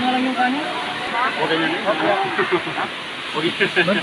na lang yung kanin. Okay na rin. Okay.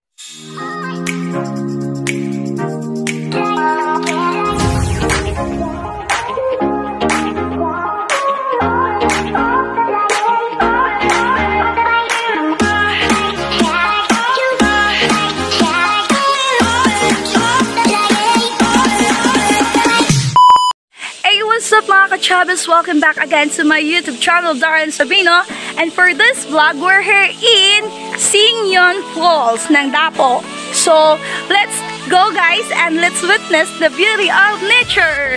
What's up mga ka-Chavez? Welcome back again to my YouTube channel, Darren Sabino. And for this vlog, we're here in Singyon Falls ng Dapo. So, let's go guys and let's witness the beauty of nature.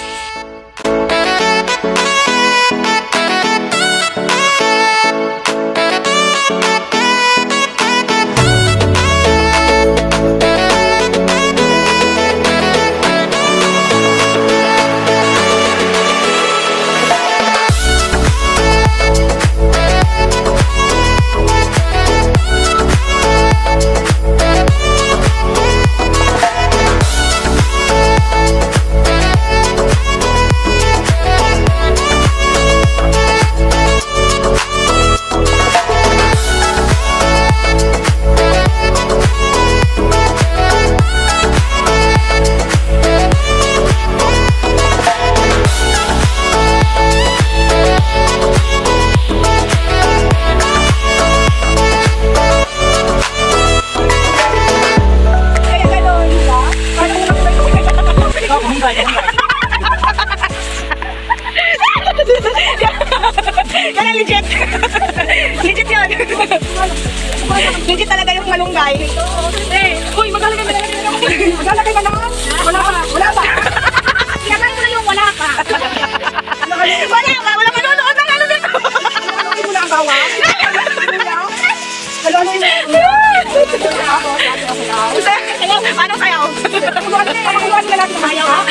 Kaya legit. Legit yun. Legit talaga yung malunggay. Uy, maglalagay ba naman? Maglalagay ba naman? Wala pa. Wala pa. Sinabay mo na yung wala pa. Wala pa. Wala pa nunood ng ano dito. Wala mo na ang bawa. Wala mo yung anong sayaw? Pakuluan ka natin mayaw ha?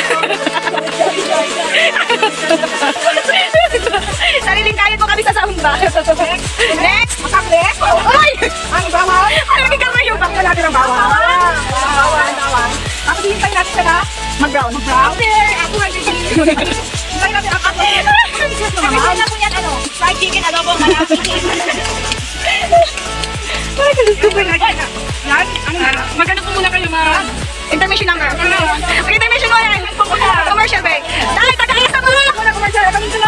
Sariling kain mo kami sa sound ba? Next! Makaklik! Uy! Ang bawang! Ano naging kamay yung bakla natin ang bawang? Bawang! Tapos hintay natin ka na? Mag-brown. Okay! Ako hintay natin ang ako. Kapit na po yan ano? Fried chicken, adobo, malaki. Ay, kalusto ba na? Yan? Magano po muna kayo ma? Intermission number. Intermission mo yan. Commercial break. Dahil taga-asa mo! Commercial. Kami sila.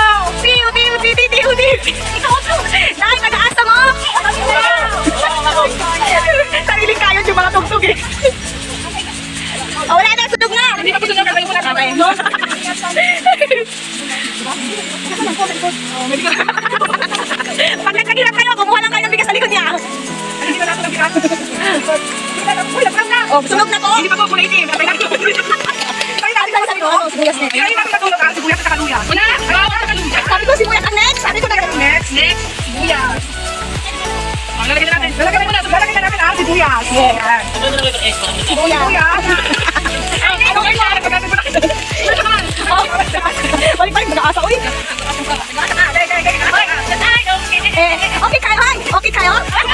Dahil taga-asa mo! Sariling kayo yung mga tugtog eh. Wala na, sunog na! Hindi na po sunog. Kayo muna kami. Pag nagkagirap kayo, kumuha lang kayo ng bigas sa likod niya. Hindi na natin ang bigas. Oh, sunog na po? Hindi pa po, kulay itim. Kapay natin. Kapay natin sa likod. Sibuyas next. Kapay natin natulog ang sibuyas at kaluya. Wala? Bawang at kaluya. Sabi ko sibuyas ang next. Sabi ko talaga next. Next. Sibuyas. Lalagyan natin. Lalagyan na natin ang sibuyas. Yes. Sibuyas. Ano kayo? Pagkakit mo na kita. Balik pa rin, mag-aasa. Uy. Okay kayo, hi. Okay kayo?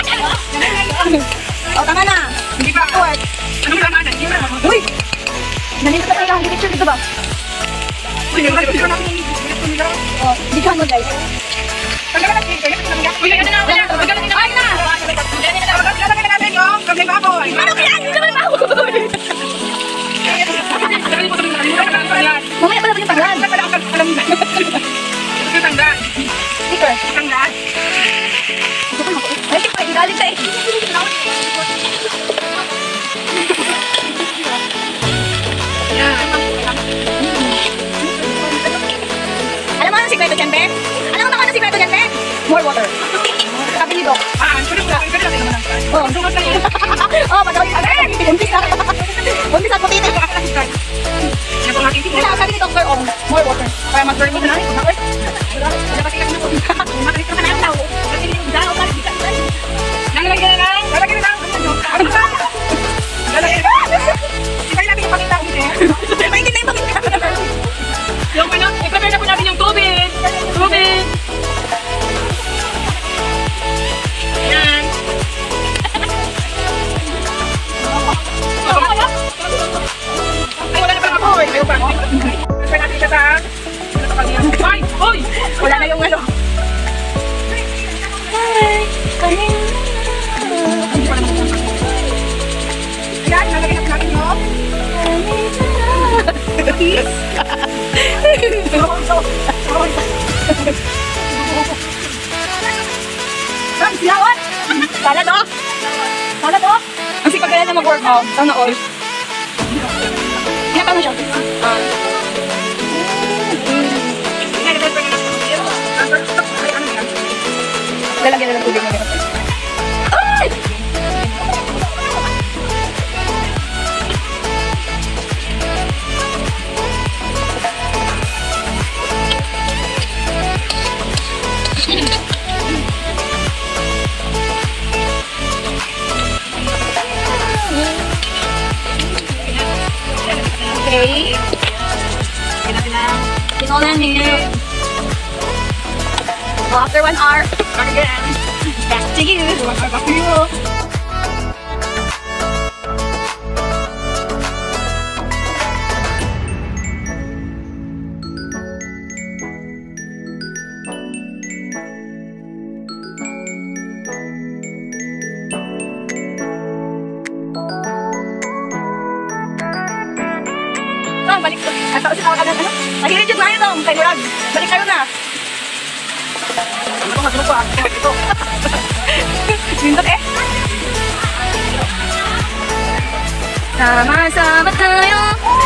O, tama na. Hindi pa. Anong tama na? Hindi pa. Uy! Nandito ka tayo lang. Picture dito ba? Uy, picture natin. O, ditohan mo guys. Tanggalan natin. Uy, lagyan na. Lagyan na. Ay na! Lagyan na natin yung kamay baboy. Ano kaya? Hindi naman baboy. Mamaya pa natin yung tanggal. Alam mo na. Ito yung tanggal. Sticker. Tanggal. Ay, hindi galing ka eh. Alam mo anong sikreto dyan, Ben? Alam mo ba anong sikreto dyan, Ben? More water. Sabi ni Doc. Sunog na. Pwede natin naman ang time. Oo, sunog na yun. Oo, madawin. Buntis na. Buntis at puti na. Sabi ni Dr. Ong, more water. Para mag-burn mo na. Wala kasi kami na po. Makalit ka na lang daw. Kasi yung daw, bakit di ka na. Lalagyan na lang. Lalagyan na lang. Ano ba? Lalagyan na lang. Ibay natin yung pakita ulit eh. May hindi na yung pakita. Yung ano, i-prepare na po natin yung tubig. Tubig. Yan. Ay, wala na pala ako. Ayaw pa. Prepare natin siya sa... Ay! Uy! Wala na yung ano. Lawat! Sana to! Sana to! Ang sipag kaya na mag-workout. Sana all. Kaya paano siya? Lalagyan na ng tubig mo. Ay! Okay. Tinolan niyo. Well, after 1 hour, back to you. Back to you. Balik ko. Asa ko sila agad ano? Nag-i-reject na yun dong. Kay Murag. Balik kayo na. Ano pa? Ito. Bindot eh. Sama-sama tayo.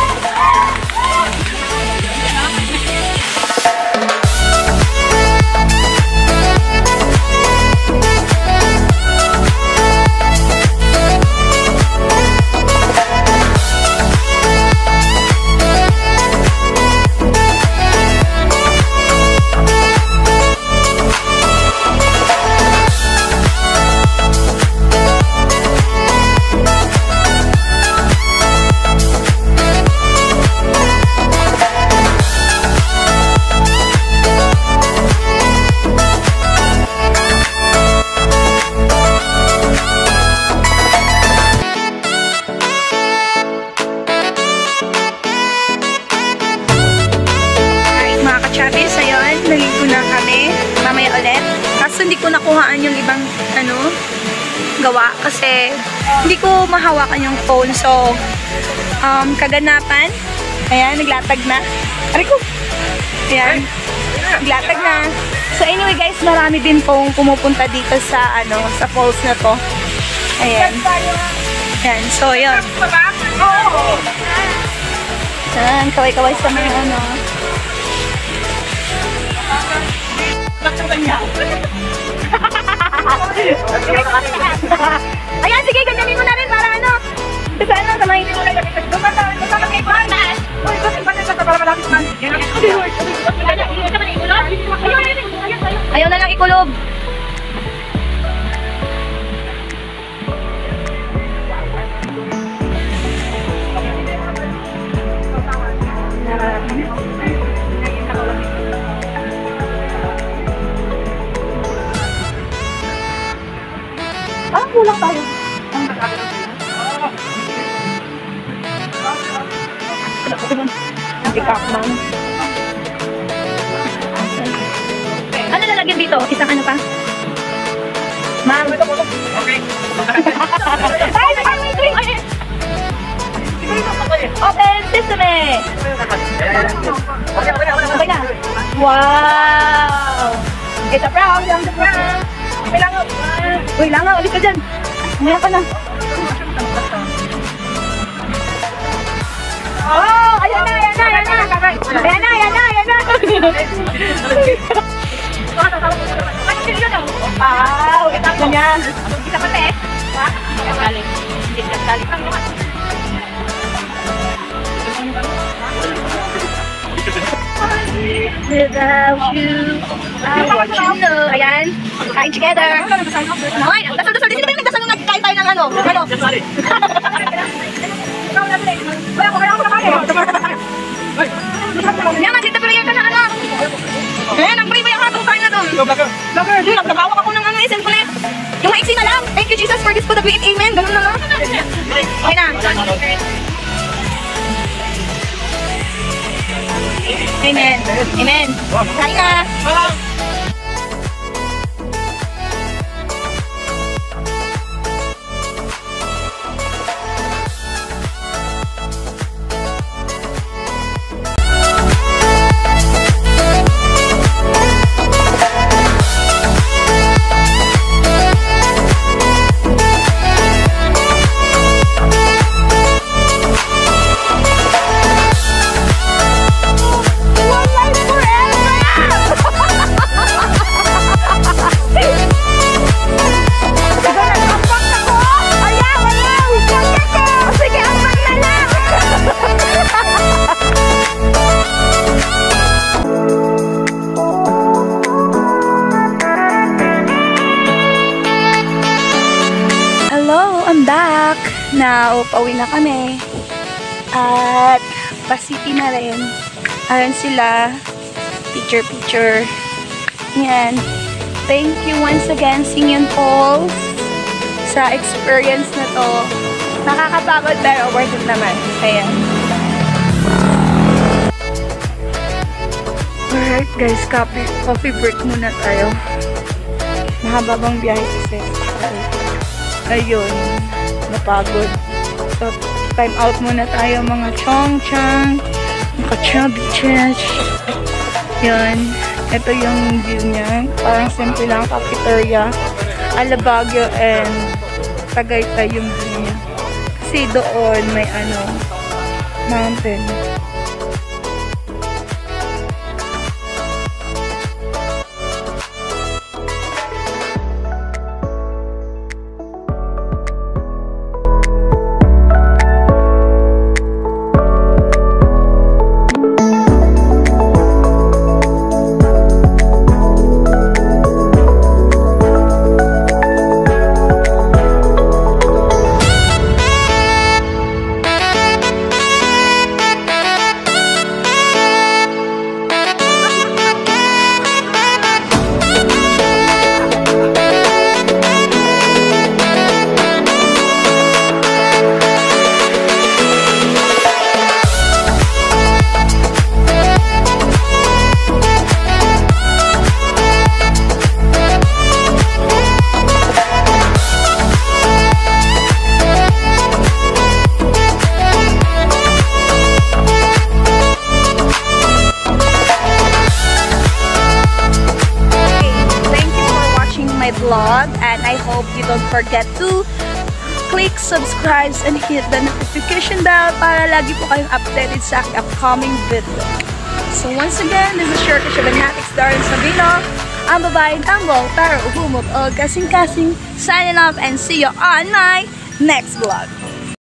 Chabis, ayun, naligo na kami. Mamaya ulit. Kaso hindi ko nakuhaan yung ibang, gawa. Kasi, hindi ko mahawakan yung phone. So, kaganapan. Ayan, naglatag na. Aray ko! Ayan, naglatag na. So, anyway guys, marami din pong pumupunta dito sa, sa falls na to. Ayan. Ayan, so, yun. Ayan, kaway-kaway sa mga, Ayan, sige, ganyanin mo na rin para Sana sa may ayaw na lang ikulob. Kulang tayo. Ano lalagyan dito? Isang ano pa? Ma'am. Okay. Ay! Open sesame! Okay na. Wow! It's a prank! It's a prank! Okay lang. Uy, langaw. Ulit ka dyan. Umaya ka na. Oh! Ayan na! Ayan na! Ayan na! Ayan na! Ayan na! Ayan na! Wow! Ito ko niya. Kita pa te. Galing. Galing. Without you, I want you know. Ayan. Kain together. Okay. Dasal-dasal. Sino ba yung nagdasal nung nagkain tayo ng ano? Yan, nandito prayer ka na ano. Ayan, nag-pray ba yung hatong kain na doon? Nagkabawak ako ng isang kulit. Yung maiksi na lang. Thank you Jesus for this food that we eat. Amen. Ganun na lang. Okay na. Amen. Amen. Kain na. now, pauwi na kami. At pa-city na rin. Ayan sila. Picture. Yan. Thank you once again, Singyon Falls, sa experience na to. Nakakapagod pero worth it naman. Ayan. Alright guys, coffee break muna tayo. Mahababang biyahe kasi. Ayun. Napagod. So, time out muna tayo mga chong-chong. Mga chubby-chach. Yun. Ito yung view niya. Parang simple lang. Cafeteria, Alabagyo, and Tagaytay yung view niya. Kasi doon may mountain. Vlog, and I hope you don't forget to click subscribe and hit the notification bell para lagi po kayong updated sa aking upcoming video. So once again, this is Shirka Shabanatics Darren Sabino, ang babaeng tambol pero uhumog o kasing-kasing, signing off and see you on my next vlog.